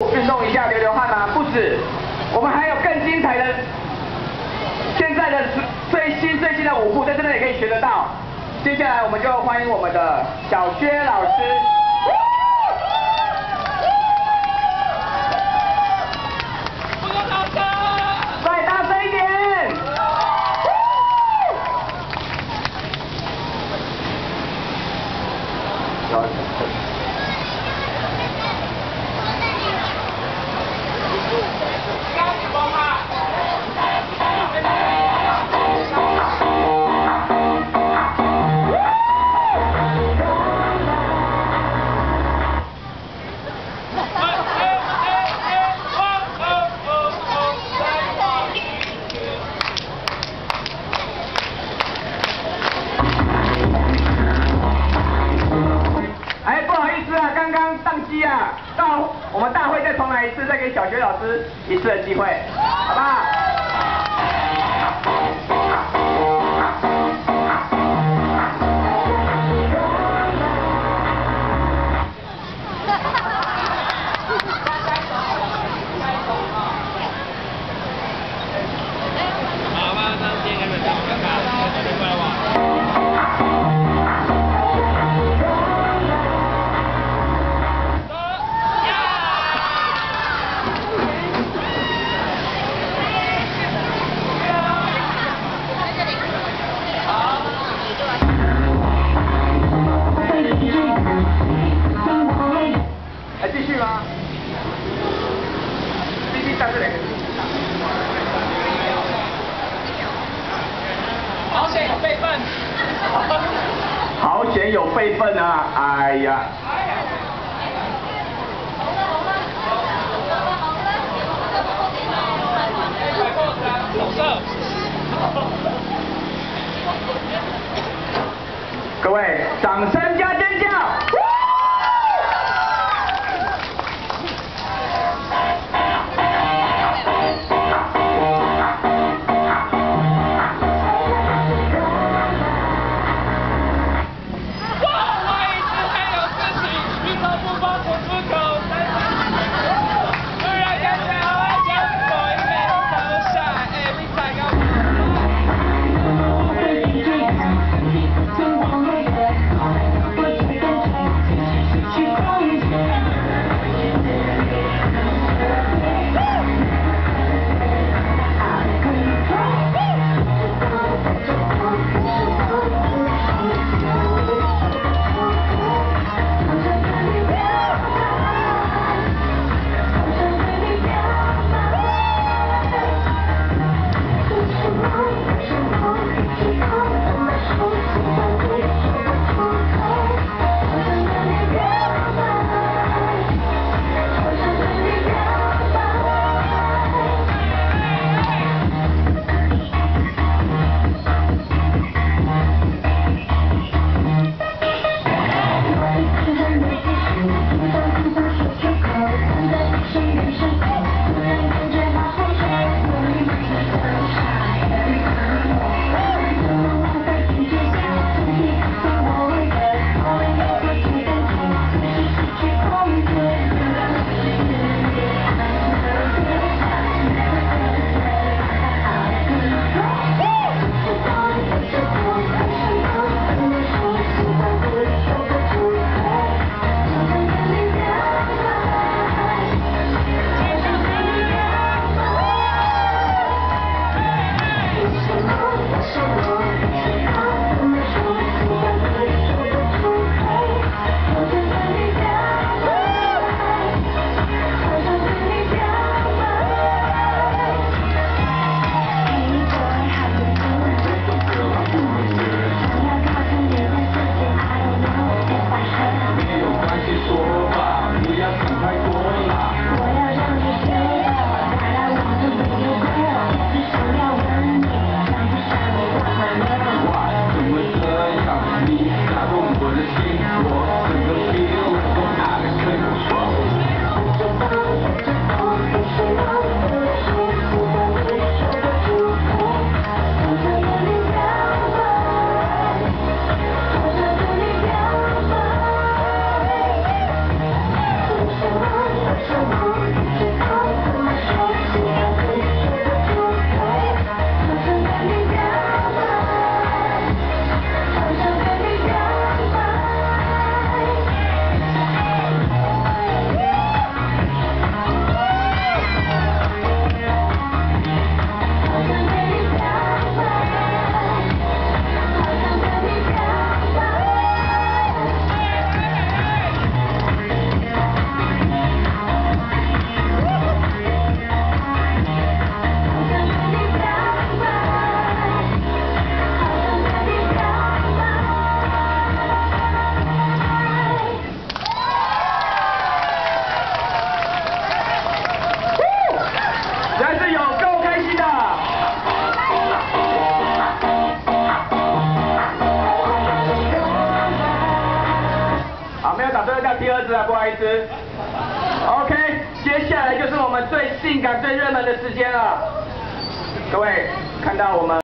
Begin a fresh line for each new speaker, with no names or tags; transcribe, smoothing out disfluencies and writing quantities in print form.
运动一下流流汗吗？不止，我们还有更精彩的，现在的最新的舞步，在这边也可以学得到。接下来我们就欢迎我们的小薛老师。 我们大会再重来一次，再给小学老师一次的机会，好不好？继续吗？继续站这里。好险有备份。好险有备份啊！哎呀。各位，掌声加尖叫！ 一支。OK， 接下来就是我们最性感、最热门的时间了。各位看到我们。